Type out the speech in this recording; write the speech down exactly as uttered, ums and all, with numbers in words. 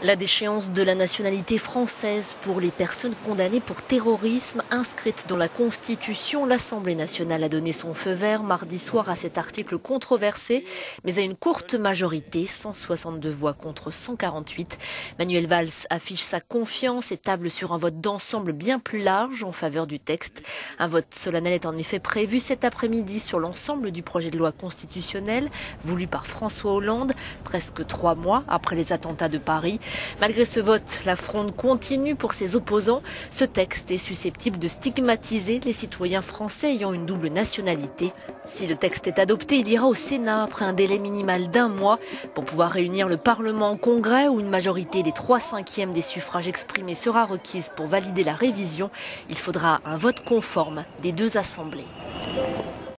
La déchéance de la nationalité française pour les personnes condamnées pour terrorisme inscrite dans la Constitution. L'Assemblée nationale a donné son feu vert mardi soir à cet article controversé, mais à une courte majorité, cent soixante-deux voix contre cent quarante-huit. Manuel Valls affiche sa confiance et table sur un vote d'ensemble bien plus large en faveur du texte. Un vote solennel est en effet prévu cet après-midi sur l'ensemble du projet de loi constitutionnelle voulu par François Hollande, presque trois mois après les attentats de Paris. Malgré ce vote, la fronde continue pour ses opposants. Ce texte est susceptible de stigmatiser les citoyens français ayant une double nationalité. Si le texte est adopté, il ira au Sénat après un délai minimal d'un mois pour pouvoir réunir le Parlement en congrès où une majorité des trois cinquièmes des suffrages exprimés sera requise pour valider la révision. Il faudra un vote conforme des deux assemblées.